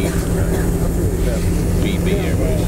GB Airways.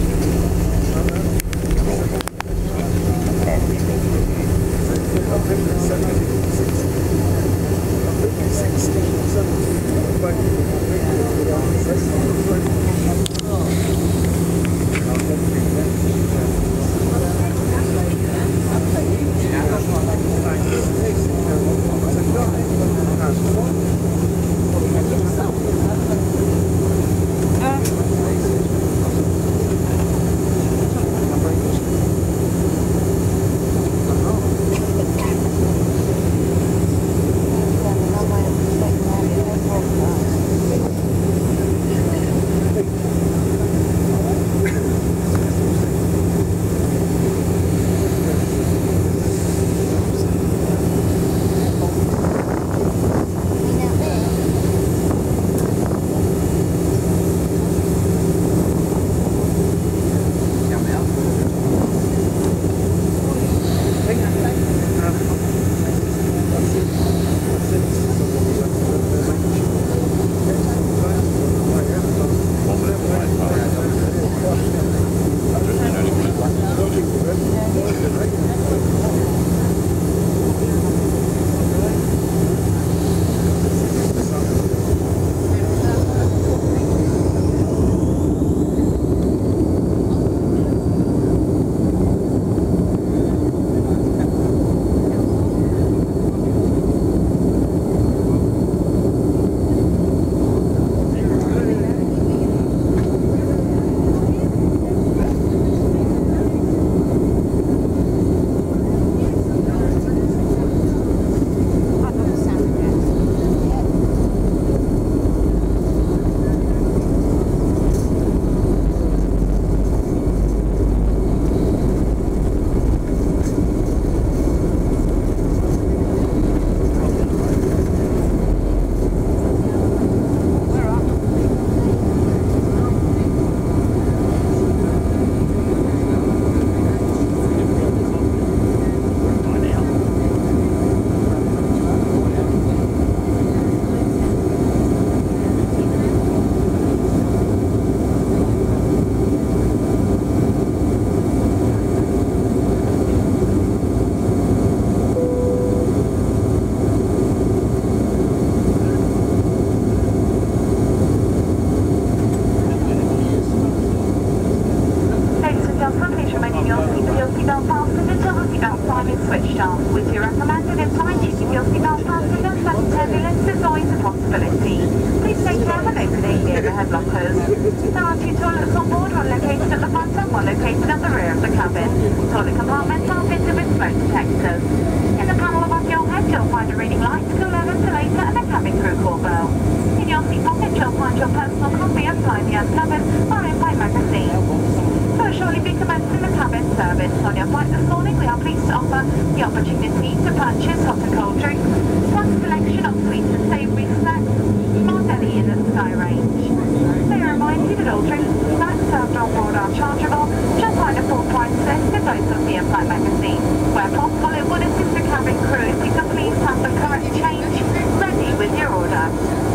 Switched off. With your recommended in-flight, keeping your seatbelt fastened and sudden turbulence is always a possibility. Please take care when opening the overhead lockers. There are 2 toilets on board, one located at the front and one located at the rear of the cabin. Toilet compartments are fitted with smoke detectors. In the panel above your head, you'll find a reading light, cool air ventilator and a cabin crew call bell. In your seat pocket, you'll find your personal copy of Flybe BAe cabin or in-flight magazine. So shortly be commencing the cabin service. On your flight this morning, we are pleased to offer the opportunity to purchase hot and cold drinks, plus a selection of sweet and savoury snacks from our deli in the Sky range. May I remind you that all drinks and snacks served on board are chargeable. Just find a full price list in both of the in-flight magazine. Where possible, it would assist the cabin crew if you could please have the correct change ready with your order.